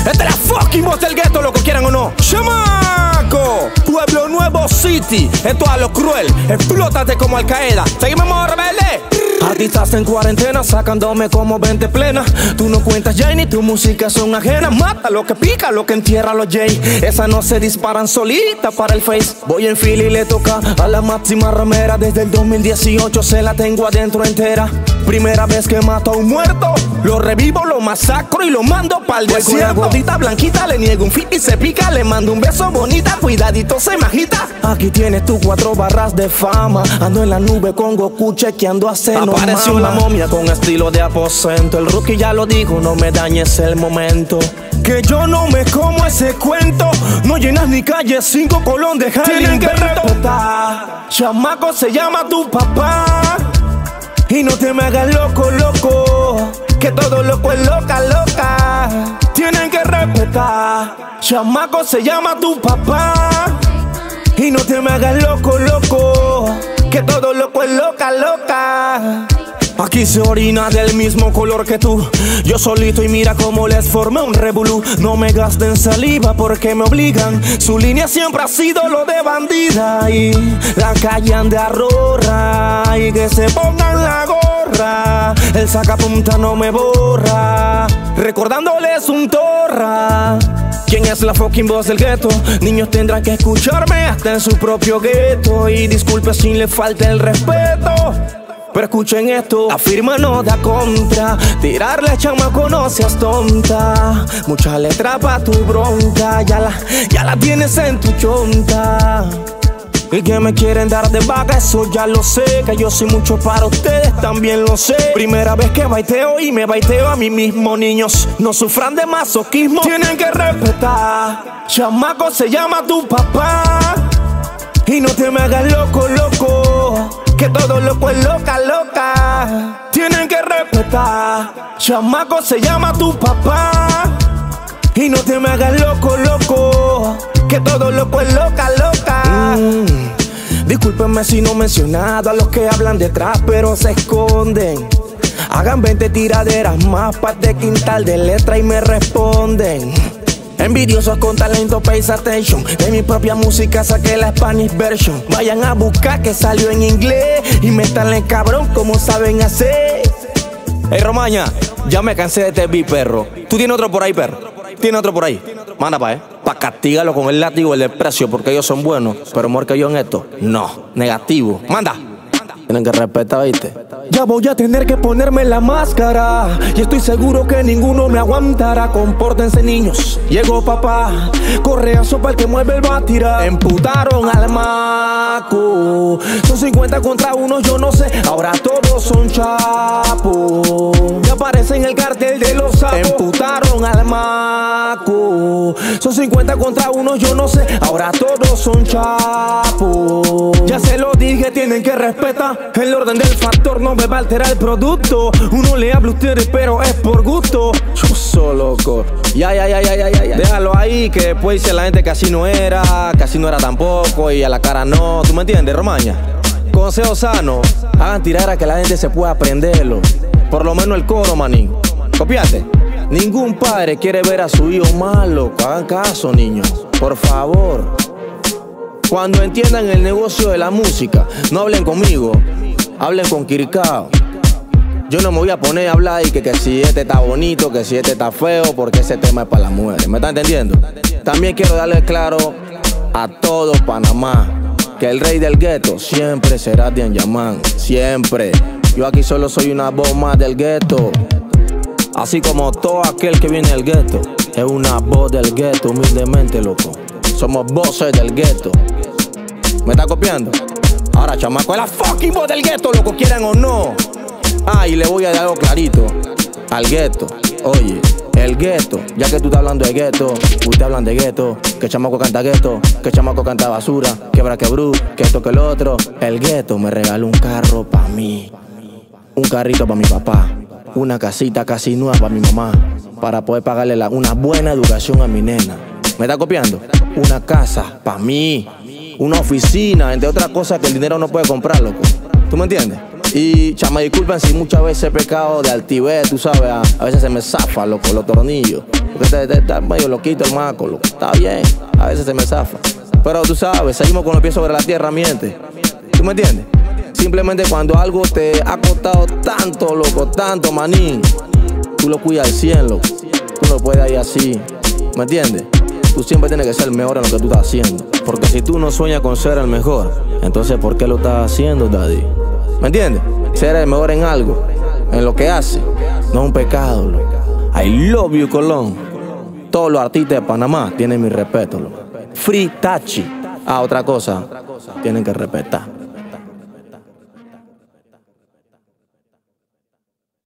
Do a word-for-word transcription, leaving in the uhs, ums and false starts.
Esta es la fucking voz del gueto, lo que quieran o no. ¡Chamaco! Pueblo Nuevo City, esto a lo cruel. Explótate como Al Qaeda. Seguimos modo rebelde. Artistas en cuarentena sacándome como veinte plenas. Tú no cuentas ya ni tu música son ajenas. Mata lo que pica, lo que entierra los Jay. Esas no se disparan solitas para el face. Voy en fila y le toca a la máxima ramera. Desde el dos mil dieciocho se la tengo adentro entera. Primera vez que mato a un muerto, lo revivo, lo masacro y lo mando pa'l desierto. Con la gordita blanquita le niego un fit y se pica. Le mando un beso bonita, cuidadito se majita. Aquí tienes tus cuatro barras de fama. Ando en la nube con Goku chequeando a Seno. Apareció mama. La momia con estilo de aposento. El rookie ya lo dijo, no me dañes el momento. Que yo no me como ese cuento. No llenas ni calle cinco Colón, deja el invento. Tienen que respetar. Chamaco se llama tu papá. Y no te me hagas loco, loco, que todo loco es loca, loca. Tienen que respetar. Chamaco se llama tu papá. Y no te me hagas loco, loco, que todo loco es loca, loca. Aquí se orina del mismo color que tú. Yo solito y mira cómo les formé un revolú. No me gasten saliva porque me obligan. Su línea siempre ha sido lo de bandida. Y la calle anda rorra. Y que se pongan la gorra. El sacapunta no me borra. Recordándoles un torra. ¿Quién es la fucking voz del gueto? Niños tendrán que escucharme hasta en su propio gueto. Y disculpe si le falta el respeto, pero escuchen esto, la firma no da contra. Tirarle a chamaco no seas tonta. Mucha letra pa' tu bronca. Ya la, ya la tienes en tu chonta. Y que me quieren dar de vaga, eso ya lo sé. Que yo soy mucho para ustedes, también lo sé. Primera vez que baiteo y me baiteo a mí mismo. Niños, no sufran de masoquismo. Tienen que respetar. Chamaco se llama tu papá. Y no te me hagas loco, loco, que todo loco es loca, loca. Tienen que respetar. Chamaco se llama tu papá. Y no te me hagas loco, loco, que todo loco es loca, loca. mm. Discúlpenme si no he mencionado a los que hablan detrás pero se esconden. Hagan veinte tiraderas más pa' de quintal de letra y me responden. Envidiosos con talento, pay attention. De mi propia música saqué la Spanish version. Vayan a buscar que salió en inglés y métanle cabrón como saben hacer. Ey, Romaña, ya me cansé de este beat, perro. ¿Tú tienes otro por ahí, perro? ¿Tienes otro por ahí? Manda pa', eh. Pa' castigarlo con el látigo y el desprecio porque ellos son buenos. Pero mejor que yo en esto, no. Negativo. Manda. Tienen que respetar, ¿viste? Ya voy a tener que ponerme la máscara y estoy seguro que ninguno me aguantará. Compórtense, niños, llegó papá. Correazo para el que mueve el va a tirar. Emputaron al maco. Son cincuenta contra uno, yo no sé. Ahora todos son chapos. Ya aparece en el cartel de los sapos. Emputaron al maco. Son cincuenta contra uno, yo no sé. Ahora todos son chapos. Ya se lo dije, tienen que respetar. El orden del factor no me va a alterar el producto. Uno le habla a ustedes pero es por gusto. Yo soy loco. Ya, ya, ya, ya, ya, ya. Déjalo ahí que después dice la gente que así no era, que así no era tampoco y a la cara no. ¿Tú me entiendes, Romaña? Consejo sano, hagan tirar a que la gente se pueda aprenderlo. Por lo menos el coro, manín. Copiate. Ningún padre quiere ver a su hijo malo. Hagan caso, niños, por favor. Cuando entiendan el negocio de la música, no hablen conmigo, hablen con Kirkao. Yo no me voy a poner a hablar y que, que si este está bonito, que si este está feo, porque ese tema es para las mujeres. ¿Me están entendiendo? También quiero darles claro a todo Panamá que el rey del gueto siempre será Dian Yaman. Siempre. Yo aquí solo soy una voz más del gueto. Así como todo aquel que viene del gueto es una voz del gueto, humildemente, loco. Somos voces del gueto. ¿Me está copiando? Ahora, chamaco, es la fucking voz del gueto, loco, quieran o no. Ah, y le voy a dar algo clarito al gueto. Oye, el gueto, ya que tú estás hablando de gueto, ustedes hablan de gueto, que chamaco canta gueto, que chamaco canta basura, quebra quebrú, que esto que lo otro. El gueto me regaló un carro pa' mí, un carrito pa' mi papá, una casita casi nueva pa' mi mamá, para poder pagarle la, una buena educación a mi nena. ¿Me está copiando? Una casa pa' mí, una oficina, entre otras cosas que el dinero no puede comprar, loco. ¿Tú me entiendes? Y chama, disculpen si muchas veces he pecado de altivez, tú sabes, a, a veces se me zafa, loco, los tornillos. Porque te, te, te, medio loquito el maco, loco. Está bien, a veces se me zafa. Pero tú sabes, seguimos con los pies sobre la tierra, miente. ¿Tú me entiendes? Simplemente cuando algo te ha costado tanto, loco, tanto, manín, tú lo cuidas al cien, loco. Tú no puedes ir así, ¿me entiendes? Tú siempre tienes que ser el mejor en lo que tú estás haciendo. Porque si tú no sueñas con ser el mejor, entonces ¿por qué lo estás haciendo, daddy? ¿Me entiendes? Ser el mejor en algo, en lo que hace, no es un pecado, loco. I love you, Colón. Todos los artistas de Panamá tienen mi respeto, loco. Free Tachi. Ah, otra cosa, tienen que respetar.